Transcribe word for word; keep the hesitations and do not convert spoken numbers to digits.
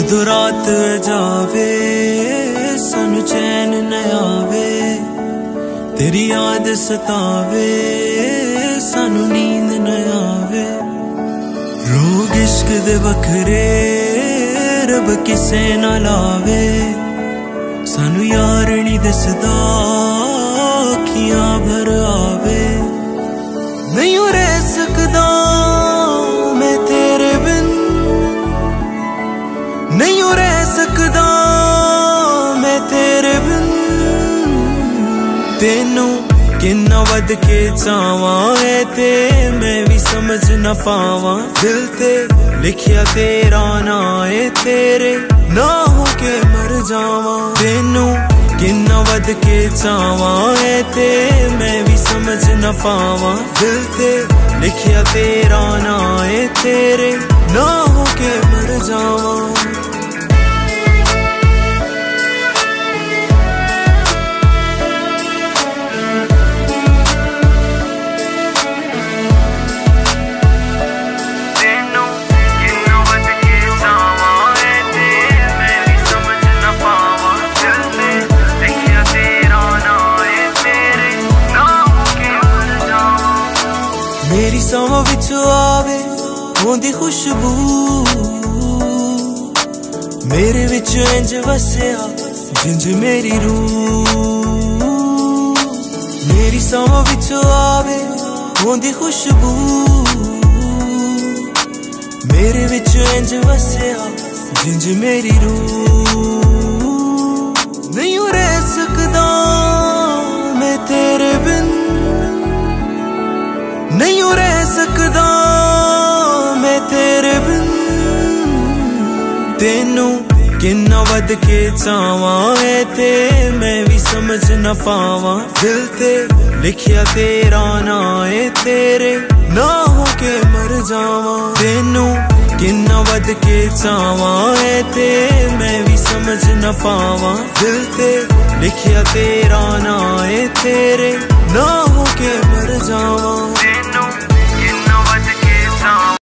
जदों रात जावे सानू चैन न आवे, तेरी याद सतावे सानू नींद न आवे। रोग इश्क दे बखरे रब किसे ना लावे, सानू यार नी दसदा अखियां भर आवे। नहीं रह सकदा मैं तेरे बिन, नहीं रह सकदा मैं तेरे बिन। तेनू किन्ना वध के चावां है ते मैं भी समझ न पावां। दिल ते लिखिया तेरा ना है, तेरे ना हो के मर जावां। तेनू किन्ना वध के चावां है ते मैं भी समझ न पावां। दिल ते लिखिया तेरा ना है, तेरे ना हो के मर जावां। मेरी सांवां विच आवे ओंदी खुशबू, मेरे विच इंज वसिया जिंज मेरी रूह। मेरी सांवां विच आवे ओंदी खुशबू, मेरे विच इंज वसिया जिंज मेरी रूह। नहीं रह सकदा मैं तेरे बिन, नहीं रह सकदा मैं तेरे बिन। तेनू किन्ना वध के चावां है ते मैं भी समझ न पावां। दिल ते लिखिया तेरा ना है, तेरे ना हो के मर जावां। तेनू किन्ना वध के चावां है ते मैं भी समझ न पावां। दिल ते लिखिया तेरा ना है, तेरे ना हो के मर जावां।